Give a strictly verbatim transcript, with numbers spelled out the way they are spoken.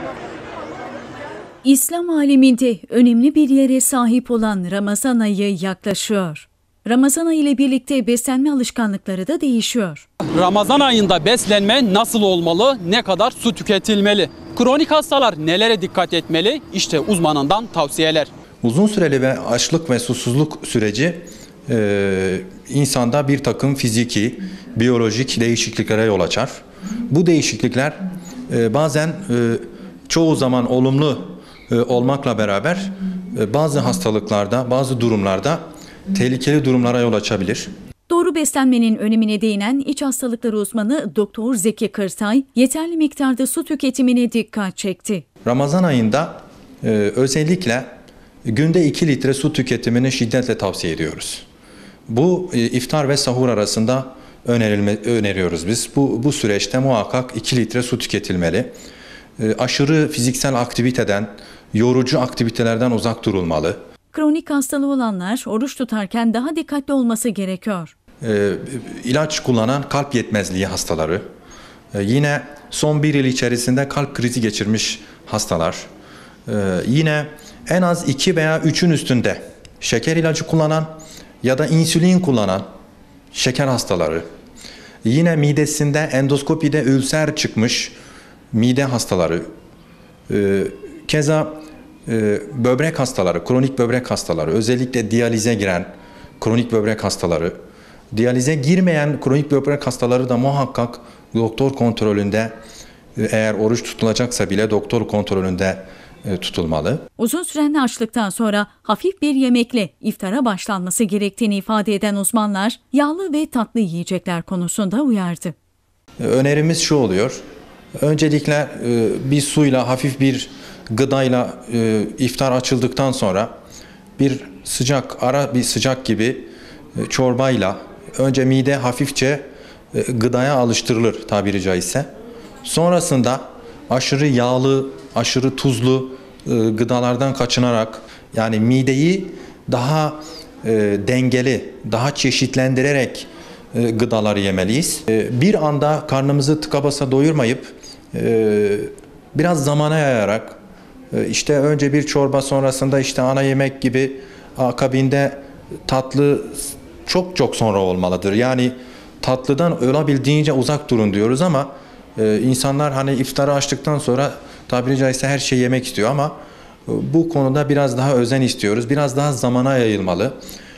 İslam aleminde önemli bir yere sahip olan Ramazan ayı yaklaşıyor. Ramazan ayı ile birlikte beslenme alışkanlıkları da değişiyor. Ramazan ayında beslenme nasıl olmalı, ne kadar su tüketilmeli? Kronik hastalar nelere dikkat etmeli? İşte uzmanından tavsiyeler. Uzun süreli ve açlık ve susuzluk süreci e, insanda bir takım fiziki, biyolojik değişikliklere yol açar. Bu değişiklikler e, bazen e, çoğu zaman olumlu e, olmakla beraber e, bazı hastalıklarda, bazı durumlarda tehlikeli durumlara yol açabilir. Doğru beslenmenin önemine değinen iç hastalıkları uzmanı Doktor Zeki Kırtay, yeterli miktarda su tüketimine dikkat çekti. Ramazan ayında e, özellikle günde iki litre su tüketimini şiddetle tavsiye ediyoruz. Bu e, iftar ve sahur arasında önerilme, öneriyoruz biz. Bu, bu süreçte muhakkak iki litre su tüketilmeli. E, aşırı fiziksel aktiviteden, yorucu aktivitelerden uzak durulmalı. Kronik hastalığı olanlar oruç tutarken daha dikkatli olması gerekiyor. E, ilaç kullanan kalp yetmezliği hastaları, e, yine son bir yıl içerisinde kalp krizi geçirmiş hastalar, e, yine en az iki veya üçün üstünde şeker ilacı kullanan ya da insülin kullanan şeker hastaları, yine midesinde endoskopide ülser çıkmış mide hastaları, e, keza e, böbrek hastaları, kronik böbrek hastaları, özellikle diyalize giren kronik böbrek hastaları, diyalize girmeyen kronik böbrek hastaları da muhakkak doktor kontrolünde, e, eğer oruç tutulacaksa bile doktor kontrolünde e, tutulmalı. Uzun süren açlıktan sonra hafif bir yemekle iftara başlanması gerektiğini ifade eden uzmanlar, yağlı ve tatlı yiyecekler konusunda uyardı. E, önerimiz şu oluyor. Öncelikle e, bir suyla, hafif bir gıdayla e, iftar açıldıktan sonra bir sıcak, ara bir sıcak gibi e, çorbayla önce mide hafifçe e, gıdaya alıştırılır tabiri caizse. Sonrasında aşırı yağlı, aşırı tuzlu e, gıdalardan kaçınarak, yani mideyi daha e, dengeli, daha çeşitlendirerek e, gıdaları yemeliyiz. E, bir anda karnımızı tıka basa doyurmayıp e, biraz zamana yayarak, e, işte önce bir çorba, sonrasında işte ana yemek gibi, akabinde tatlı çok çok sonra olmalıdır. Yani tatlıdan olabildiğince uzak durun diyoruz ama e, insanlar hani iftarı açtıktan sonra tabiri caizse her şeyi yemek istiyor ama e, bu konuda biraz daha özen istiyoruz. Biraz daha zamana yayılmalı.